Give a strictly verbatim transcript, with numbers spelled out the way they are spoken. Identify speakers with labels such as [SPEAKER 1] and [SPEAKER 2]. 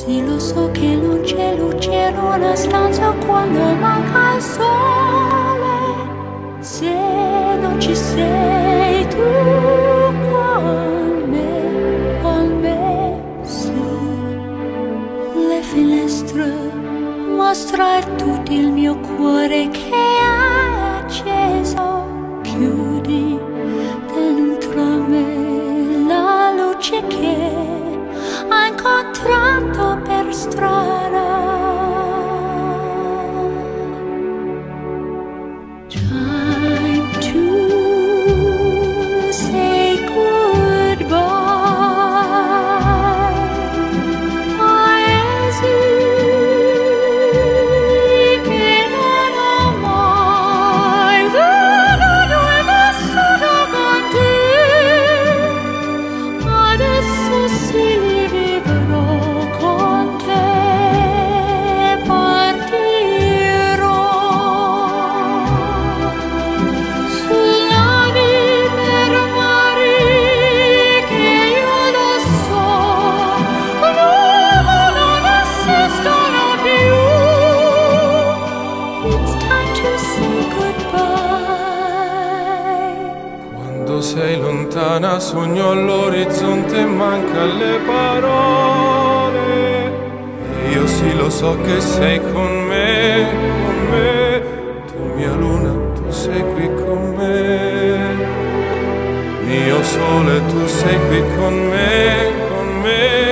[SPEAKER 1] Sì, lo so che non c'è luce in una stanza quando manca il sole. Se non ci sei tu con me, con me, sì. Le finestre mostra tutto il mio cuore che è acceso. Chiudi dentro me la luce che ha incontrato per strada. Time to say goodbye. Paesi che non ho mai veduto e vissuto con te. Adesso si vivrò con te, partirò sulla vita per mari che io lo so, l'uomo non esistono più. It's time to say goodbye.
[SPEAKER 2] Quando sei lontana sogno all'orizzonte e manca le parole. E io sì lo so che sei con me, con me. Tu mia luna, tu sei qui con me. Mio sole, tu sei qui con me, con me.